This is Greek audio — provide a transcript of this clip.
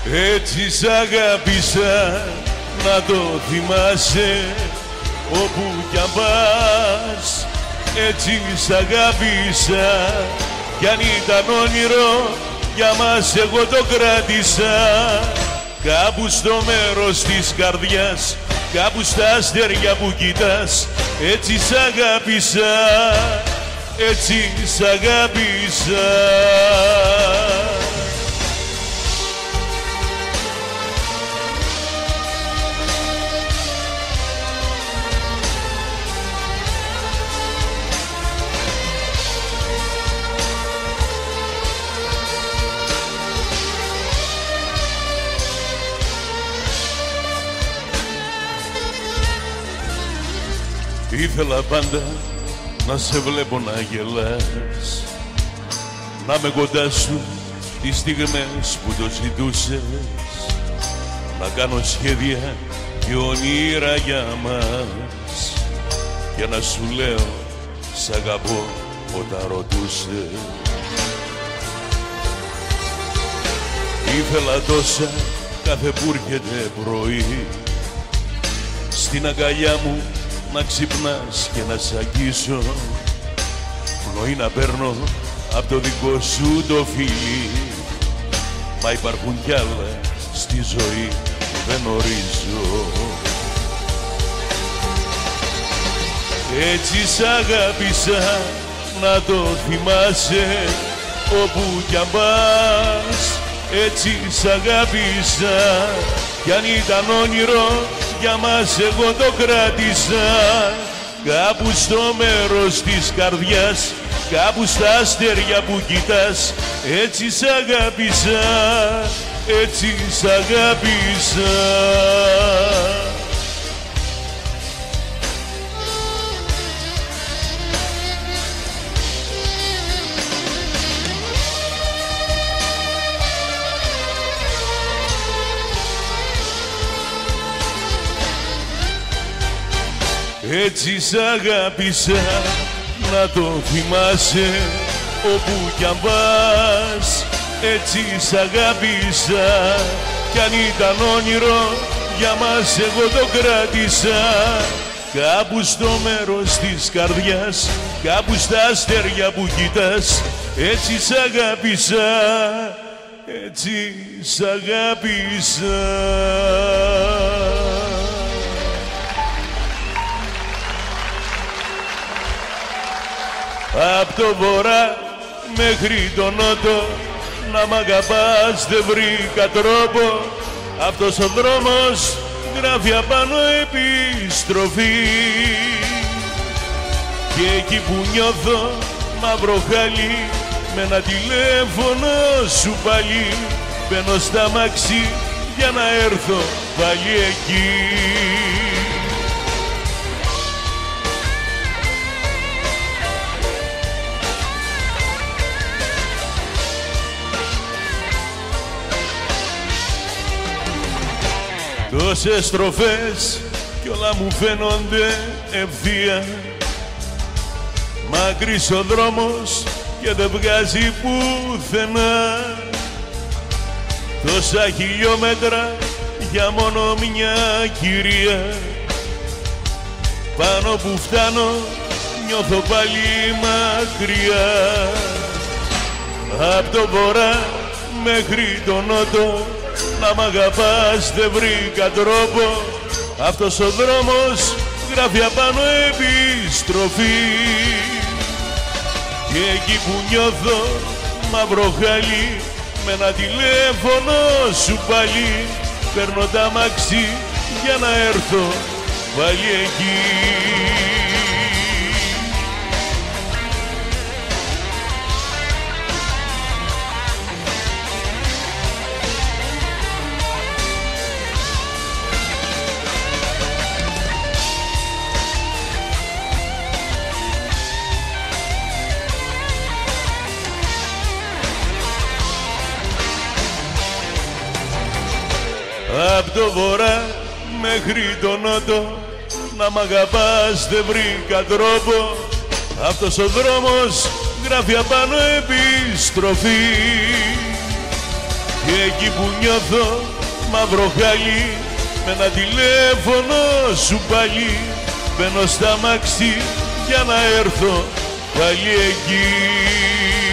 Έτσι σ' αγάπησα, να το θυμάσαι όπου κι αν πας. Έτσι σ' αγάπησα, κι αν ήταν όνειρο για μας εγώ το κράτησα. Κάπου στο μέρος της καρδιάς, κάπου στα αστέρια που κοιτάς. Έτσι σ' αγάπησα, έτσι σ' αγάπησα. Ήθελα πάντα να σε βλέπω να γελάς, να είμαι κοντά σου τις στιγμές που το ζητούσες, να κάνω σχέδια και όνειρα για μας και να σου λέω σ' αγαπώ όταν ρωτούσες. Ήθελα τόσα κάθε που έρχεται πρωί στην αγκαλιά μου να ξυπνάς και να σ' αγγίσω, πνοή να παίρνω απ' το δικό σου το φιλί. Μα υπάρχουν κι άλλα στη ζωή που δεν ορίζω. Έτσι σ' αγάπησα, να το θυμάσαι όπου κι αν πας. Έτσι σ' αγάπησα, κι αν ήταν όνειρο για μας εγώ το κράτησα. Κάπου στο μέρος της καρδιάς, κάπου στα αστέρια που κοιτάς. Έτσι σ' αγάπησα, έτσι σ' αγάπησα. Έτσι σ' αγάπησα, να το θυμάσαι όπου κι αν πας. Έτσι σ' αγάπησα, κι αν ήταν όνειρο για μας εγώ το κράτησα. Κάπου στο μέρος της καρδιάς, κάπου στα αστέρια που κοιτάς. Έτσι σ' αγάπησα, έτσι σ' αγάπησα. Απ' το βορρά μέχρι το νότο, να μ' αγαπάς δεν βρήκα τρόπο. Αυτός ο δρόμος γράφει απάνω επιστροφή. Και εκεί που νιώθω μαύρο χάλι, με ένα τηλέφωνο σου πάλι, μπαίνω στα μάξι για να έρθω πάλι εκεί. Τόσες στροφές κι όλα μου φαίνονται ευθεία. Μακρύς ο δρόμος και δεν βγάζει πουθενά. Τόσα χιλιόμετρα για μόνο μια κυρία. Πάνω που φτάνω νιώθω πάλι μακριά. Απ' το βορρά μέχρι το νότο, να μ' αγαπάς δεν βρήκα τρόπο. Αυτός ο δρόμος γράφει απάνω επιστροφή. Και εκεί που νιώθω μαύρο χάλι, με ένα τηλέφωνο σου πάλι, παίρνω τα μάξι για να έρθω πάλι εκεί. Απ' το βορρά μέχρι το νότο, να μ' αγαπάς δεν βρήκα τρόπο. Αυτός ο δρόμος γράφει απάνω επιστροφή. εκεί που νιώθω μαύρο χαλί, με ένα τηλέφωνο σου πάλι μπαίνω στα μαξί για να έρθω πάλι εκεί.